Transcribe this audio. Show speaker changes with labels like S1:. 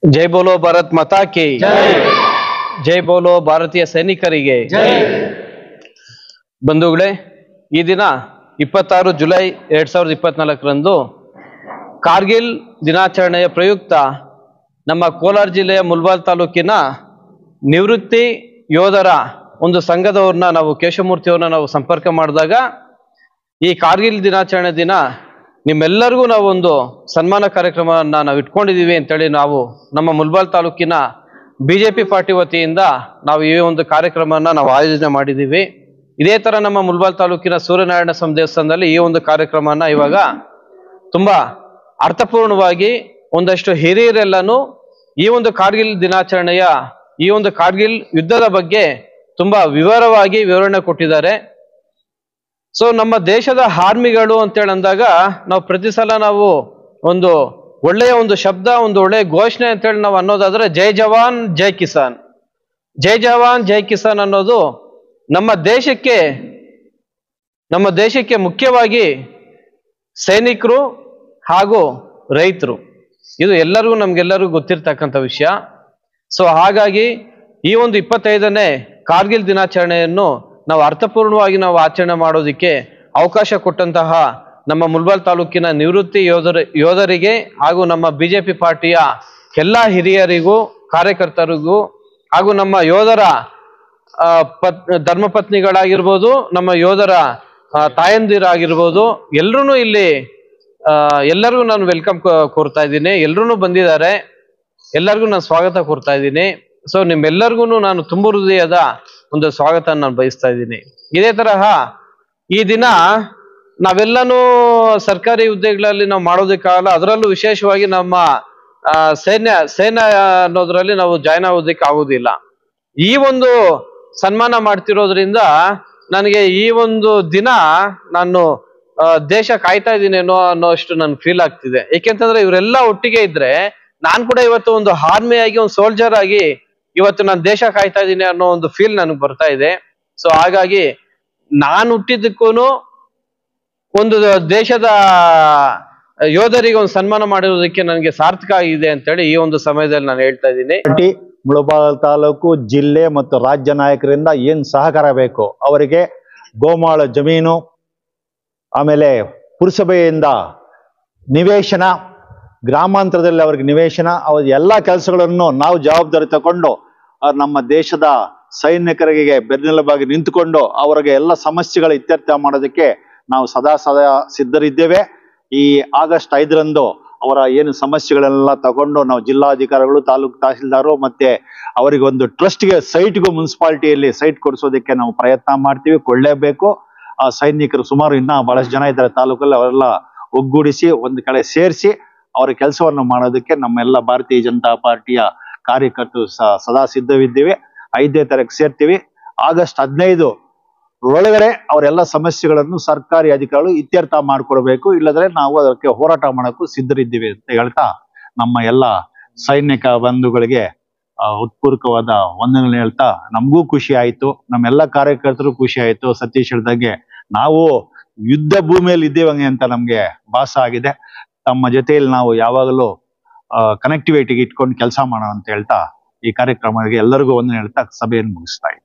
S1: जय बोलो भारत माता की जय बोलो ಭಾರತೀಯ ಸೈನಿಕರಿಗೆ ಬಂಧುಗಳೇ, ಈ ದಿನ 26 ಜುಲೈ 2024ರಂದು ಕಾರ್ಗಿಲ್ ದಿನಾಚರಣೆಯ ಪ್ರಯುಕ್ತ ನಮ್ಮ ಕೋಲಾರ ಜಿಲ್ಲೆಯ ಮುಲ್ಬಾಲ್ ತಾಲೂಕಿನ ನಿವೃತ್ತಿ ಯೋಧರ ಒಂದು ಸಂಘದವರನ್ನ ನಾವು ಕೇಶವಮೂರ್ತಿ ಅವರನ್ನ ನಾವು ಸಂಪರ್ಕ ಮಾಡಿದಾಗ ಈ ಕಾರ್ಗಿಲ್ ದಿನಾಚರಣೆ ದಿನ ನಿಮ್ಮೆಲ್ಲರಿಗೂ ನಾವು ಒಂದು ಸನ್ಮಾನ ಕಾರ್ಯಕ್ರಮವನ್ನು ನಾವು ಇಟ್ಕೊಂಡಿದ್ದೀವಿ ಅಂತೇಳಿ ನಾವು ನಮ್ಮ ಮುಲ್ಬಾಲ್ ತಾಲೂಕಿನ ಬಿಜೆಪಿ ಪಾರ್ಟಿ ವತಿಯಿಂದ ನಾವು ಈ ಒಂದು ಕಾರ್ಯಕ್ರಮವನ್ನು ನಾವು ಆಯೋಜನೆ ಮಾಡಿದ್ದೀವಿ. ಇದೇ ತರ ನಮ್ಮ ಮುಲ್ಬಾಲ್ ತಾಲೂಕಿನ ಸೂರ್ಯನಾರಾಯಣ ಸ್ವಾಮಿ ದೇವಸ್ಥಾನದಲ್ಲಿ ಈ ಒಂದು ಕಾರ್ಯಕ್ರಮನ ಇವಾಗ ತುಂಬಾ ಅರ್ಥಪೂರ್ಣವಾಗಿ ಒಂದಷ್ಟು ಹಿರಿಯರೆಲ್ಲನೂ ಈ ಒಂದು ಕಾರ್ಗಿಲ್ ದಿನಾಚರಣೆಯ ಈ ಒಂದು ಕಾರ್ಗಿಲ್ ಯುದ್ಧದ ಬಗ್ಗೆ ತುಂಬಾ ವಿವರವಾಗಿ ವಿವರಣೆ ಕೊಟ್ಟಿದ್ದಾರೆ. ಸೊ ನಮ್ಮ ದೇಶದ ಆರ್ಮಿಗಳು ಅಂತೇಳಿ ಅಂದಾಗ ನಾವು ಪ್ರತಿ ಸಲ ನಾವು ಒಂದು ಒಳ್ಳೆಯ ಒಂದು ಶಬ್ದ, ಒಂದು ಒಳ್ಳೆಯ ಘೋಷಣೆ ಅಂತೇಳಿ ನಾವು ಅನ್ನೋದಾದ್ರೆ ಜೈ ಜವಾನ್ ಜೈ ಕಿಸಾನ್, ಜೈ ಜವಾನ್ ಜೈ ಕಿಸಾನ್ ಅನ್ನೋದು ನಮ್ಮ ದೇಶಕ್ಕೆ ಮುಖ್ಯವಾಗಿ ಸೈನಿಕರು ಹಾಗೂ ರೈತರು, ಇದು ಎಲ್ಲರಿಗೂ ನಮ್ಗೆಲ್ಲರಿಗೂ ಗೊತ್ತಿರ್ತಕ್ಕಂಥ ವಿಷಯ. ಸೊ ಹಾಗಾಗಿ ಈ ಒಂದು 25ನೇ ಕಾರ್ಗಿಲ್ ದಿನಾಚರಣೆಯನ್ನು ನಾವು ಅರ್ಥಪೂರ್ಣವಾಗಿ ನಾವು ಆಚರಣೆ ಮಾಡೋದಕ್ಕೆ ಅವಕಾಶ ಕೊಟ್ಟಂತಹ ನಮ್ಮ ಮುಲ್ಬಾಲ್ ತಾಲೂಕಿನ ನಿವೃತ್ತಿ ಯೋಧರಿಗೆ ಹಾಗೂ ನಮ್ಮ ಬಿಜೆಪಿ ಪಾರ್ಟಿಯ ಎಲ್ಲ ಹಿರಿಯರಿಗೂ ಕಾರ್ಯಕರ್ತರಿಗೂ ಹಾಗೂ ನಮ್ಮ ಯೋಧರ ಧರ್ಮಪತ್ನಿಗಳಾಗಿರ್ಬೋದು, ನಮ್ಮ ಯೋಧರ ತಾಯಂದಿರಾಗಿರ್ಬೋದು, ಎಲ್ಲರೂ ಇಲ್ಲಿ ಎಲ್ಲರಿಗೂ ನಾನು ವೆಲ್ಕಮ್ ಕೋರ್ತಾ ಇದ್ದೀನಿ. ಎಲ್ಲರೂ ಬಂದಿದ್ದಾರೆ, ಎಲ್ಲರಿಗೂ ನಾನು ಸ್ವಾಗತ ಕೋರ್ತಾ ಇದ್ದೀನಿ. ಸೊ ನಿಮ್ಮೆಲ್ಲರಿಗೂ ನಾನು ತುಂಬ ಹೃದಯದ ಒಂದು ಸ್ವಾಗತ ನಾನು ಬಯಸ್ತಾ ಇದ್ದೀನಿ. ಇದೇ ತರಹ ಈ ದಿನ ನಾವೆಲ್ಲನೂ ಸರ್ಕಾರಿ ಹುದ್ದೆಗಳಲ್ಲಿ ನಾವು ಮಾಡೋದಕ್ಕಾಗಲ್ಲ, ಅದರಲ್ಲೂ ವಿಶೇಷವಾಗಿ ನಮ್ಮ ಸೇನೆ ಅನ್ನೋದ್ರಲ್ಲಿ ನಾವು ಜಾಯ್ನ್ ಆಗೋದಕ್ಕೆ ಆಗೋದಿಲ್ಲ. ಈ ಒಂದು ಸನ್ಮಾನ ಮಾಡ್ತಿರೋದ್ರಿಂದ ನನಗೆ ಈ ಒಂದು ದಿನ ನಾನು ದೇಶ ಕಾಯ್ತಾ ಇದ್ದೀನೇನೋ ಅನ್ನೋಷ್ಟು ನನ್ ಫೀಲ್ ಆಗ್ತಿದೆ. ಏಕೆಂತಂದ್ರೆ ಇವರೆಲ್ಲ ಒಟ್ಟಿಗೆ ಇದ್ರೆ ನಾನ್ ಕೂಡ ಇವತ್ತು ಒಂದು ಆರ್ಮಿ ಆಗಿ, ಒಂದು ಸೋಲ್ಜರ್ ಆಗಿ ಇವತ್ತು ನಾನು ದೇಶ ಕಾಯ್ತಾ ಇದ್ದೀನಿ ಅನ್ನೋ ಒಂದು ಫೀಲ್ ನನಗೆ ಬರ್ತಾ ಇದೆ. ಸೊ ಹಾಗಾಗಿ ನಾನು ಹುಟ್ಟಿದ್ದಕ್ಕೂ ಒಂದು ದೇಶದ ಯೋಧರಿಗೆ ಒಂದು ಸನ್ಮಾನ ಮಾಡಿರೋದಕ್ಕೆ ನನಗೆ ಸಾರ್ಥಕ ಆಗಿದೆ ಅಂತೇಳಿ ಈ ಒಂದು ಸಮಯದಲ್ಲಿ ನಾನು ಹೇಳ್ತಾ ಇದ್ದೀನಿ.
S2: ಮುಳಬಾಗಿಲು ತಾಲೂಕು ಜಿಲ್ಲೆ ಮತ್ತು ರಾಜ್ಯ ನಾಯಕರಿಂದ ಏನ್ ಸಹಕಾರ ಬೇಕು ಅವರಿಗೆ ಗೋಮಾಳ ಜಮೀನು, ಆಮೇಲೆ ಪುರಸಭೆಯಿಂದ ನಿವೇಶನ, ಗ್ರಾಮಾಂತರದಲ್ಲಿ ಅವ್ರಿಗೆ ನಿವೇಶನ, ಅವ್ರ ಎಲ್ಲ ಕೆಲಸಗಳನ್ನು ನಾವು ಜವಾಬ್ದಾರಿ ತಗೊಂಡು ನಮ್ಮ ದೇಶದ ಸೈನಿಕರಿಗೆ ಬೆನ್ನೆಲುಬಾಗಿ ನಿಂತುಕೊಂಡು ಅವರಿಗೆ ಎಲ್ಲ ಸಮಸ್ಯೆಗಳ ಇತ್ಯರ್ಥ ಮಾಡೋದಕ್ಕೆ ನಾವು ಸದಾ ಸಿದ್ಧರಿದ್ದೇವೆ. ಈ ಆಗಸ್ಟ್ 5ರಂದು ಅವರ ಏನು ಸಮಸ್ಯೆಗಳೆಲ್ಲ ತಗೊಂಡು ನಾವು ಜಿಲ್ಲಾಧಿಕಾರಿಗಳು, ತಾಲೂಕು ತಹಸೀಲ್ದಾರು ಮತ್ತೆ ಅವರಿಗೆ ಒಂದು ಟ್ರಸ್ಟ್ಗೆ ಸೈಟ್ಗೂ ಮುನ್ಸಿಪಾಲಿಟಿಯಲ್ಲಿ ಸೈಟ್ ಕೊಡಿಸೋದಕ್ಕೆ ನಾವು ಪ್ರಯತ್ನ ಮಾಡ್ತೀವಿ, ಕೊಳ್ಳೇಬೇಕು. ಆ ಸೈನಿಕರು ಸುಮಾರು ಇನ್ನ ಬಹಳಷ್ಟು ಜನ ಇದ್ದಾರೆ ತಾಲೂಕಲ್ಲಿ, ಅವರೆಲ್ಲ ಒಗ್ಗೂಡಿಸಿ ಒಂದು ಕಡೆ ಸೇರಿಸಿ ಅವರ ಕೆಲಸವನ್ನು ಮಾಡೋದಕ್ಕೆ ನಮ್ಮೆಲ್ಲ ಭಾರತೀಯ ಜನತಾ ಪಾರ್ಟಿಯ ಕಾರ್ಯಕರ್ತರು ಸದಾ ಸಿದ್ಧವಿದ್ದೇವೆ. 5ನೇ ತಾರೀಕು ಸೇರ್ತೀವಿ. ಆಗಸ್ಟ್ 15 ಒಳಗಡೆ ಅವರೆಲ್ಲ ಸಮಸ್ಯೆಗಳನ್ನು ಸರ್ಕಾರಿ ಅಧಿಕಾರಿಗಳು ಇತ್ಯರ್ಥ ಮಾಡ್ಕೊಡ್ಬೇಕು, ಇಲ್ಲದ್ರೆ ನಾವು ಅದಕ್ಕೆ ಹೋರಾಟ ಮಾಡೋಕ್ಕೂ ಸಿದ್ಧರಿದ್ದೀವಿ ಅಂತ ಹೇಳ್ತಾ ನಮ್ಮ ಎಲ್ಲ ಸೈನಿಕ ಬಂಧುಗಳಿಗೆ ಉತ್ಪೂರ್ವಕವಾದ ವಂದನೆ ಹೇಳ್ತಾ ನಮಗೂ ಖುಷಿ ಆಯ್ತು, ನಮ್ಮೆಲ್ಲ ಕಾರ್ಯಕರ್ತರು ಖುಷಿ ಆಯ್ತು. ಸತೀಶ್ ಹೇಳ್ದಂಗೆ ನಾವು ಯುದ್ಧ ಭೂಮಿಯಲ್ಲಿ ಇದ್ದೇವಂಗೆ ಅಂತ ನಮ್ಗೆ ಭಾಸ ಆಗಿದೆ. ತಮ್ಮ ಜೊತೆಯಲ್ಲಿ ನಾವು ಯಾವಾಗಲೂ ಕನೆಕ್ಟಿವಿಟಿಗೆ ಇಟ್ಕೊಂಡು ಕೆಲಸ ಮಾಡೋಣ ಅಂತ ಹೇಳ್ತಾ ಈ ಕಾರ್ಯಕ್ರಮಕ್ಕೆ ಎಲ್ಲರಿಗೂ ವಂದನೆ ಹೇಳ್ತಾ ಸಭೆಯನ್ನು ಮುಗಿಸ್ತಾ ಇದ್ದೀನಿ.